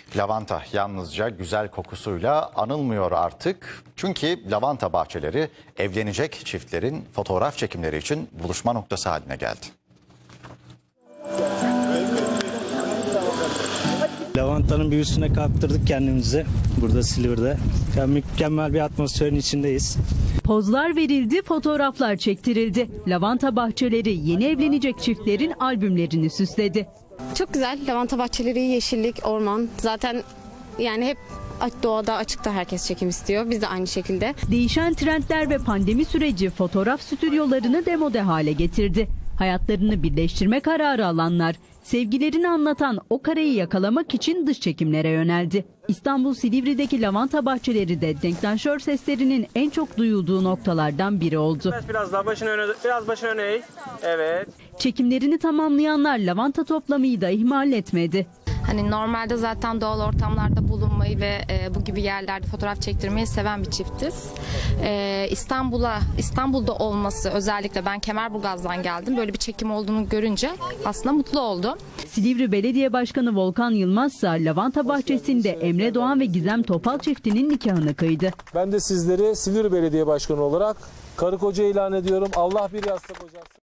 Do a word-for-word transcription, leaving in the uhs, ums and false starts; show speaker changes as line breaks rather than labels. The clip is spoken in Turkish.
Lavanta yalnızca güzel kokusuyla anılmıyor artık. Çünkü lavanta bahçeleri evlenecek çiftlerin fotoğraf çekimleri için buluşma noktası haline geldi.
Lavantanın büyüsüne kaptırdık kendimizi burada Silivri'de. Yani mükemmel bir atmosferin içindeyiz.
Pozlar verildi, fotoğraflar çektirildi. Lavanta bahçeleri yeni evlenecek çiftlerin albümlerini süsledi.
Çok güzel. Lavanta bahçeleri, yeşillik, orman. Zaten yani hep doğada, açıkta herkes çekim istiyor. Biz de aynı şekilde.
Değişen trendler ve pandemi süreci fotoğraf stüdyolarını demode hale getirdi. Hayatlarını birleştirme kararı alanlar, sevgilerini anlatan o kareyi yakalamak için dış çekimlere yöneldi. İstanbul Silivri'deki lavanta bahçeleri de denklanşör seslerinin en çok duyulduğu noktalardan biri oldu.
Biraz daha başını öne, biraz başını öne eğ. Evet.
Çekimlerini tamamlayanlar lavanta toplamayı da ihmal etmedi.
Hani normalde zaten doğal ortamlarda bulunmayı ve e, bu gibi yerlerde fotoğraf çektirmeyi seven bir çiftiz. E, İstanbul'a İstanbul'da olması, özellikle ben Kemerburgaz'dan geldim. Böyle bir çekim olduğunu görünce aslında mutlu oldum.
Silivri Belediye Başkanı Volkan Yılmaz ise lavanta bahçesinde Emre Doğan ve Gizem Topal çiftinin nikahını kıydı.
Ben de sizleri Silivri Belediye Başkanı olarak karı koca ilan ediyorum. Allah bir yastık kocatsın.